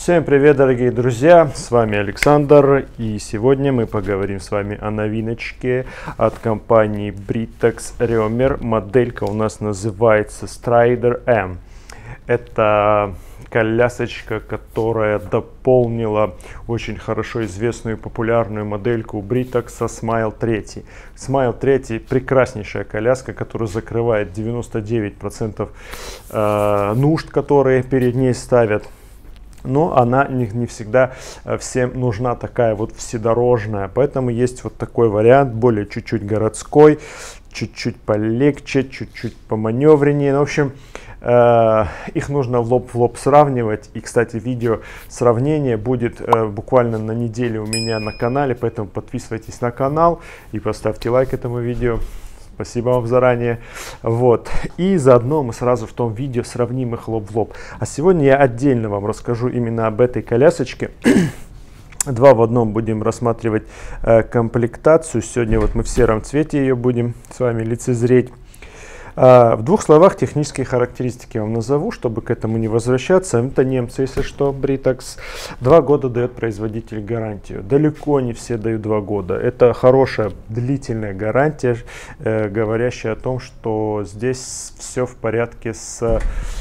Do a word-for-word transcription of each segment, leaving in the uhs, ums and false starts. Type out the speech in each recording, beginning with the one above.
Всем привет, дорогие друзья, с вами Александр, и сегодня мы поговорим с вами о новиночке от компании Britax Römer. Моделька у нас называется Strider M. Это колясочка, которая дополнила очень хорошо известную популярную модельку Britax Smile три. Smile три прекраснейшая коляска, которая закрывает девяносто девять процентов э, нужд, которые перед ней ставят. Но она не, не всегда всем нужна такая вот вседорожная. Поэтому есть вот такой вариант, более чуть-чуть городской, чуть-чуть полегче, чуть-чуть поманевреннее. Ну, в общем, э, их нужно лоб в лоб сравнивать. И, кстати, видео сравнения будет э, буквально на неделю у меня на канале. Поэтому подписывайтесь на канал и поставьте лайк этому видео. Спасибо вам заранее. Вот. И заодно мы сразу в том видео сравним их лоб в лоб. А сегодня я отдельно вам расскажу именно об этой колясочке. Два в одном будем рассматривать э, комплектацию. Сегодня вот мы в сером цвете ее будем с вами лицезреть. Uh, в двух словах технические характеристики я вам назову, чтобы к этому не возвращаться. Это немцы, если что, Britax. Два года дает производитель гарантию. Далеко не все дают два года. Это хорошая длительная гарантия, э, говорящая о том, что здесь все в порядке с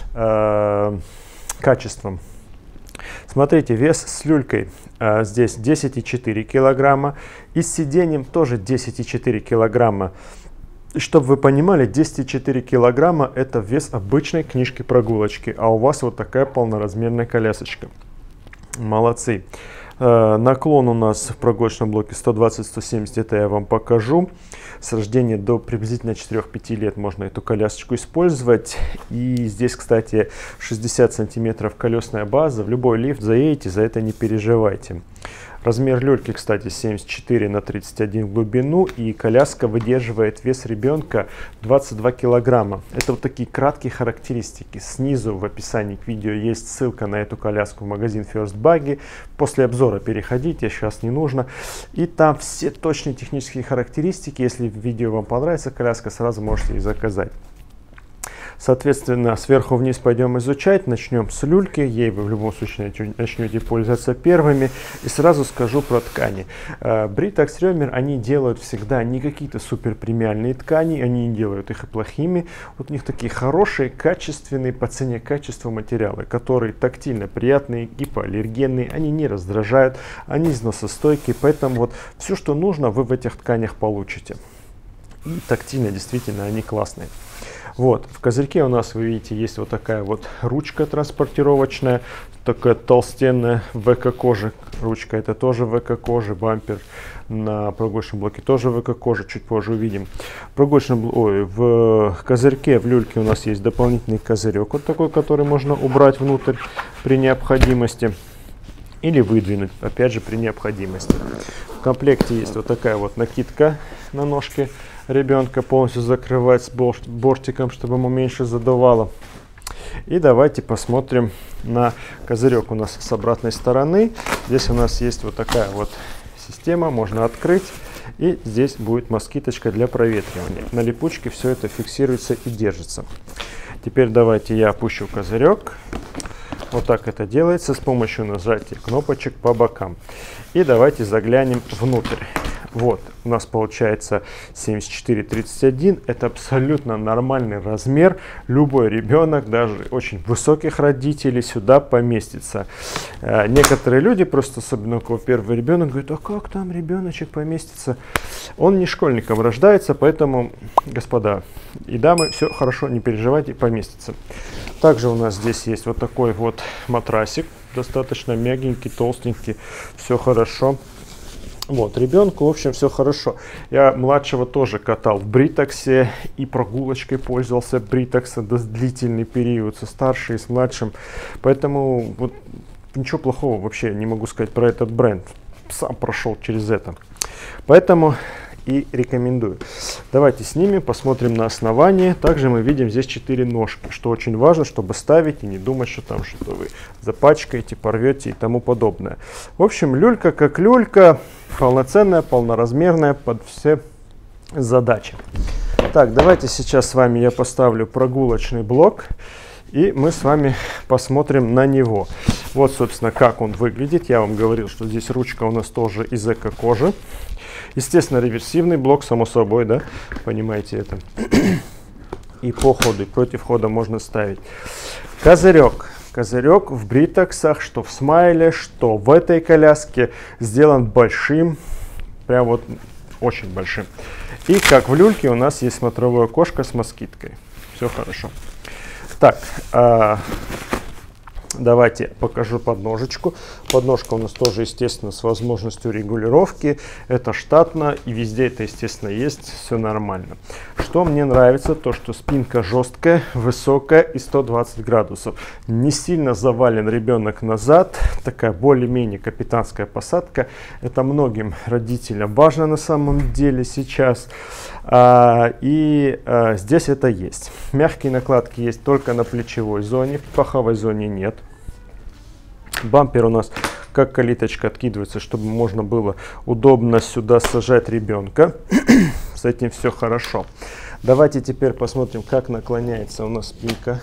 э, качеством. Смотрите, вес с люлькой э, здесь десять и четыре килограмма. И с сиденьем тоже десять и четыре килограмма. И чтобы вы понимали, десять и четыре килограмма это вес обычной книжки прогулочки, а у вас вот такая полноразмерная колясочка. Молодцы. Э, наклон у нас в прогулочном блоке сто двадцать — сто семьдесят, это я вам покажу. С рождения до приблизительно четырёх-пяти лет можно эту колясочку использовать. И здесь, кстати, шестьдесят сантиметров колесная база. В любой лифт заедете, за это не переживайте. Размер люльки, кстати, семьдесят четыре на тридцать один в глубину, и коляска выдерживает вес ребенка двадцать два килограмма. Это вот такие краткие характеристики. Снизу в описании к видео есть ссылка на эту коляску в магазин First Buggy. После обзора переходите, сейчас не нужно. И там все точные технические характеристики. Если видео вам понравится коляска, сразу можете и заказать. Соответственно, сверху вниз пойдем изучать. Начнем с люльки. Ей вы в любом случае начнете пользоваться первыми. И сразу скажу про ткани. Britax Römer, они делают всегда не какие-то супер премиальные ткани. Они не делают их и плохими. Вот у них такие хорошие, качественные, по цене качества материалы, которые тактильно приятные, гипоаллергенные. Они не раздражают, они износостойкие. Поэтому вот все, что нужно, вы в этих тканях получите. И тактильно действительно они классные. Вот, в козырьке у нас, вы видите, есть вот такая вот ручка транспортировочная, такая толстенная ВК-кожа. Ручка это тоже ВК-кожа, бампер на прогулочном блоке тоже ВК-кожа, чуть позже увидим. В, прогулочном, ой, в козырьке, в люльке у нас есть дополнительный козырек, вот такой, который можно убрать внутрь при необходимости. Или выдвинуть, опять же, при необходимости. В комплекте есть вот такая вот накидка на ножке ребенка, полностью закрывать с бортиком, чтобы ему меньше задувало. И давайте посмотрим на козырек у нас с обратной стороны. Здесь у нас есть вот такая вот система, можно открыть. И здесь будет москиточка для проветривания. На липучке все это фиксируется и держится. Теперь давайте я опущу козырек. Вот так это делается с помощью нажатия кнопочек по бокам. И давайте заглянем внутрь. Вот, у нас получается семьдесят четыре тридцать один. Это абсолютно нормальный размер. Любой ребенок, даже очень высоких родителей, сюда поместится. Э, некоторые люди, просто особенно у кого первый ребенок, говорят: а как там ребеночек поместится? Он не школьником рождается, поэтому, господа и дамы, все хорошо, не переживайте, поместится. Также у нас здесь есть вот такой вот матрасик, достаточно мягенький, толстенький, все хорошо. Вот, ребенку, в общем, все хорошо. Я младшего тоже катал в Britax и прогулочкой пользовался Britax длительный период со старшим и с младшим. Поэтому вот, ничего плохого вообще не могу сказать про этот бренд. Сам прошел через это. Поэтому и рекомендую. Давайте снимем, посмотрим на основание. Также мы видим здесь четыре ножки, что очень важно, чтобы ставить и не думать, что там что-то вы запачкаете, порвете и тому подобное. В общем, люлька как люлька, полноценная, полноразмерная под все задачи. Так, давайте сейчас с вами я поставлю прогулочный блок. И мы с вами посмотрим на него. Вот, собственно, как он выглядит. Я вам говорил, что здесь ручка у нас тоже из эко-кожи. Естественно, реверсивный блок, само собой, да, понимаете это. И по ходу, и против хода можно ставить. Козырек. Козырек в бритоксах, что в смайле, что в этой коляске, сделан большим, прям вот очень большим. И как в люльке у нас есть смотровое окошко с москиткой. Все хорошо. Так, а, давайте покажу подножечку. Подножка у нас тоже, естественно, с возможностью регулировки. Это штатно, и везде это, естественно, есть. Все нормально. Что мне нравится, то что спинка жесткая, высокая и сто двадцать градусов. Не сильно завален ребенок назад. Такая более-менее капитанская посадка. Это многим родителям важно на самом деле сейчас. А, и а, здесь это есть. Мягкие накладки есть только на плечевой зоне, в паховой зоне нет. Бампер у нас как калиточка откидывается, чтобы можно было удобно сюда сажать ребенка. С этим все хорошо. Давайте теперь посмотрим, как наклоняется у нас спинка.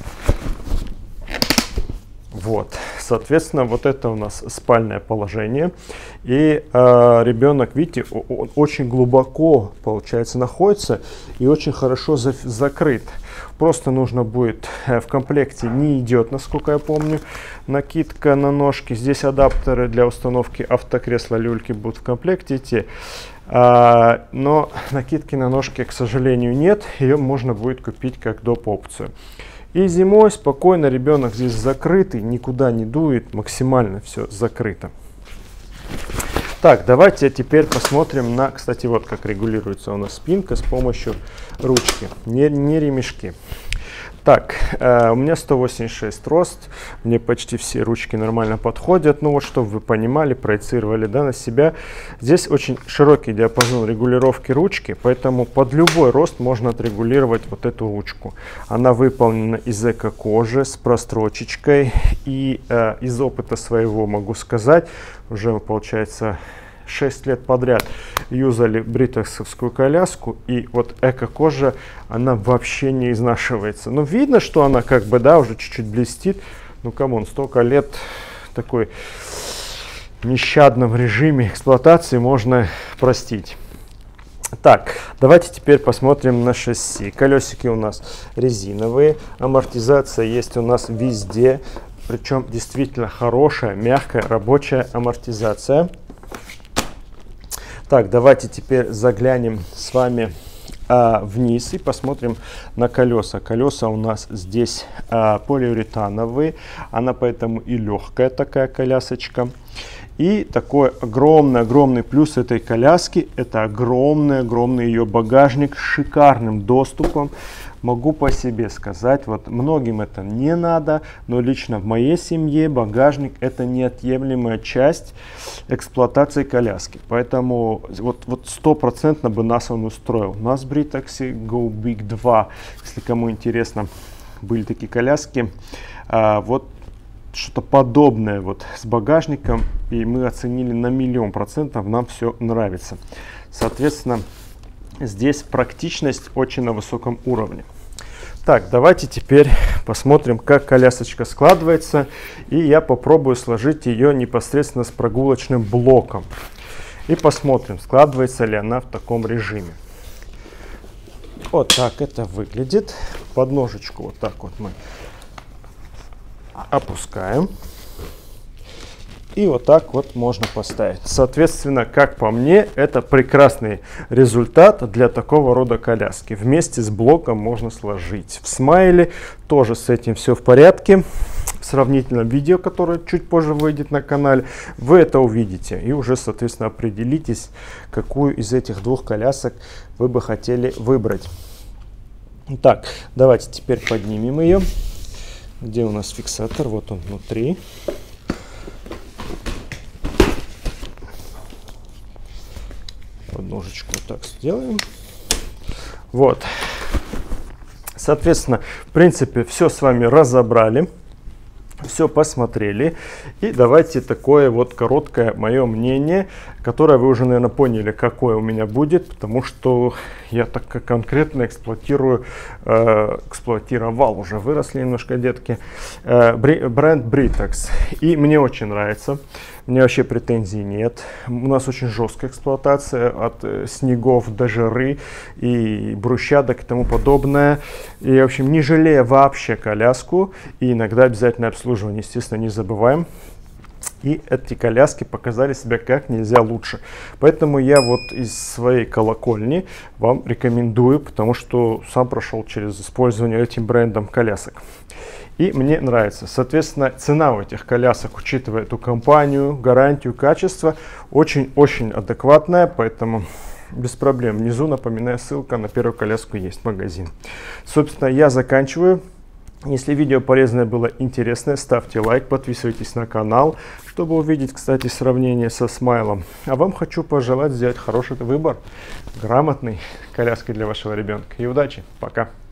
Вот, соответственно, вот это у нас спальное положение. И э, ребенок, видите, он очень глубоко, получается, находится и очень хорошо за закрыт. Просто нужно будет, э, в комплекте не идет, насколько я помню, накидка на ножки. Здесь адаптеры для установки автокресла люльки будут в комплекте идти. А, но накидки на ножки, к сожалению, нет. Ее можно будет купить как доп. Опцию. И зимой спокойно ребенок здесь закрытый, никуда не дует, максимально все закрыто. Так, давайте теперь посмотрим на, кстати, вот как регулируется у нас спинка с помощью ручки, не, не ремешки. Так, э, у меня сто восемьдесят шесть рост, мне почти все ручки нормально подходят. Ну вот, чтобы вы понимали, проецировали, да, на себя. Здесь очень широкий диапазон регулировки ручки, поэтому под любой рост можно отрегулировать вот эту ручку. Она выполнена из эко-кожи с прострочечкой. И э, из опыта своего могу сказать, уже получается шесть лет подряд юзали бритоксовскую коляску, и вот эко-кожа, она вообще не изнашивается. Ну, видно, что она как бы, да, уже чуть-чуть блестит. Ну, камон, столько лет такой нещадном режиме эксплуатации можно простить. Так, давайте теперь посмотрим на шасси. Колесики у нас резиновые, амортизация есть у нас везде, причем действительно хорошая, мягкая, рабочая амортизация. Так, давайте теперь заглянем с вами а, вниз и посмотрим на колеса. Колеса у нас здесь а, полиуретановые, она поэтому и легкая такая колясочка. И такой огромный-огромный плюс этой коляски – это огромный-огромный ее багажник с шикарным доступом. Могу по себе сказать, вот многим это не надо, но лично в моей семье багажник – это неотъемлемая часть эксплуатации коляски. Поэтому вот, вот стопроцентно бы нас он устроил. У нас в Бритоксе Go Big два, если кому интересно, были такие коляски. А, вот что-то подобное вот с багажником, и мы оценили на миллион процентов, нам все нравится. Соответственно, здесь практичность очень на высоком уровне. Так, давайте теперь посмотрим, как колясочка складывается, и я попробую сложить ее непосредственно с прогулочным блоком. И посмотрим, складывается ли она в таком режиме. Вот так это выглядит. Подножечку вот так вот мы опускаем. И вот так вот можно поставить. Соответственно, как по мне, это прекрасный результат для такого рода коляски. Вместе с блоком можно сложить. В смайле тоже с этим все в порядке. В сравнительном видео, которое чуть позже выйдет на канале, вы это увидите. И уже, соответственно, определитесь, какую из этих двух колясок вы бы хотели выбрать. Так, давайте теперь поднимем ее. Где у нас фиксатор? Вот он внутри. Подножечку вот так сделаем. Вот. Соответственно, в принципе, все с вами разобрали. Все все посмотрели. И давайте такое вот короткое мое мнение, которое вы уже, наверное, поняли, какое у меня будет, потому что я так как конкретно эксплуатирую, э, эксплуатировал, уже выросли немножко детки, э, бренд Britax. И мне очень нравится. У меня вообще претензий нет. У нас очень жесткая эксплуатация от э, снегов до жары и брусчаток и тому подобное. И, в общем, не жалея вообще коляску. И иногда обязательно обслуживание, естественно, не забываем. И эти коляски показали себя как нельзя лучше. Поэтому я вот из своей колокольни вам рекомендую, потому что сам прошел через использование этим брендом колясок. И мне нравится. Соответственно, цена у этих колясок, учитывая эту компанию, гарантию, качество, очень-очень адекватная, поэтому без проблем. Внизу, напоминаю, ссылка на первую коляску есть, магазин. Собственно, я заканчиваю. Если видео полезное было, интересное, ставьте лайк, подписывайтесь на канал, чтобы увидеть, кстати, сравнение со Смайлом. А вам хочу пожелать сделать хороший выбор, грамотной коляской для вашего ребенка. И удачи! Пока!